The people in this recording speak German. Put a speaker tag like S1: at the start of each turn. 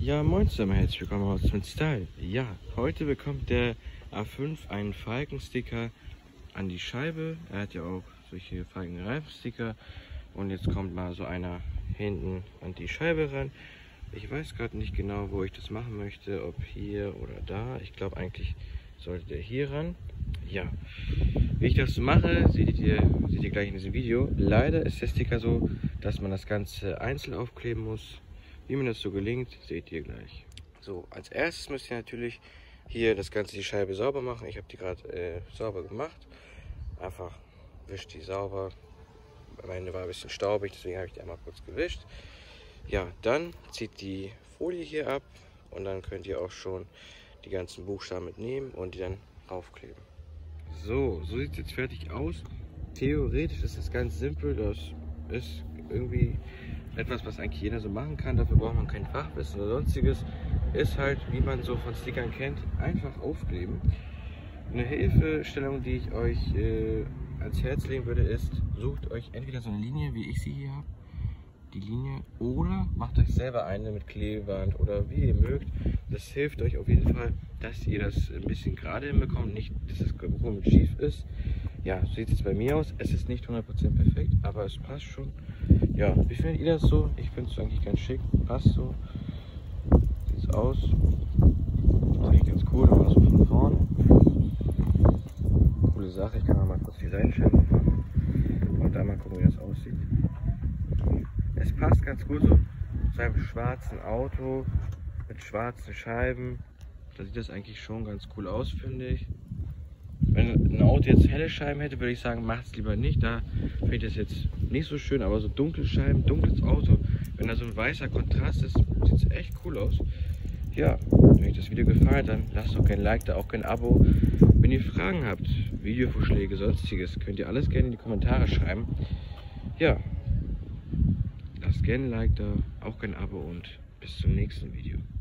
S1: Ja, moin zusammen, herzlich willkommen aus Smith Style. Ja, heute bekommt der A5 einen Falkensticker an die Scheibe. Er hat ja auch solche Falkenreifensticker. Und jetzt kommt mal so einer hinten an die Scheibe ran. Ich weiß gerade nicht genau, wo ich das machen möchte, ob hier oder da. Ich glaube eigentlich sollte der hier ran. Ja, wie ich das mache, seht ihr gleich in diesem Video. Leider ist der Sticker so, dass man das Ganze einzeln aufkleben muss. Wie mir das so gelingt, seht ihr gleich. So, als erstes müsst ihr natürlich hier das Ganze die Scheibe sauber machen. Ich habe die gerade sauber gemacht. Einfach wischt die sauber. Meine war ein bisschen staubig, deswegen habe ich die einmal kurz gewischt. Ja, dann zieht die Folie hier ab und dann könnt ihr auch schon die ganzen Buchstaben mitnehmen und die dann aufkleben. So sieht es jetzt fertig aus. Theoretisch ist es ganz simpel. Das ist irgendwie etwas, was eigentlich jeder so machen kann. Dafür braucht man kein Fachwissen oder sonstiges. Ist halt, wie man so von Stickern kennt, einfach aufkleben. Eine Hilfestellung, die ich euch ans Herz legen würde, ist, sucht euch entweder so eine Linie, wie ich sie hier habe, die Linie, oder macht euch selber eine mit Klebeband oder wie ihr mögt. Das hilft euch auf jeden Fall, dass ihr das ein bisschen gerade hinbekommt, nicht, dass es komisch schief ist. Ja, so sieht es bei mir aus. Es ist nicht 100% perfekt, aber es passt schon. Ja, wie findet ihr das so? Ich finde es eigentlich ganz schick, passt so. Sieht es aus. Das ist eigentlich ganz cool, aber so von vorne. Coole Sache, ich kann mal kurz die Seitenscheibe machen und dann mal gucken, wie das aussieht. Es passt ganz gut so zu einem schwarzen Auto mit schwarzen Scheiben. Da sieht das eigentlich schon ganz cool aus, finde ich. Wenn ein Auto jetzt helle Scheiben hätte, würde ich sagen, macht es lieber nicht. Da finde ich das jetzt nicht so schön, aber so dunkle Scheiben, dunkles Auto, wenn da so ein weißer Kontrast ist, sieht es echt cool aus. Ja, wenn euch das Video gefallen hat, dann lasst doch gerne ein Like da, auch kein Abo. Wenn ihr Fragen habt, Videovorschläge, sonstiges, könnt ihr alles gerne in die Kommentare schreiben. Ja, lasst gerne ein Like da, auch kein Abo und bis zum nächsten Video.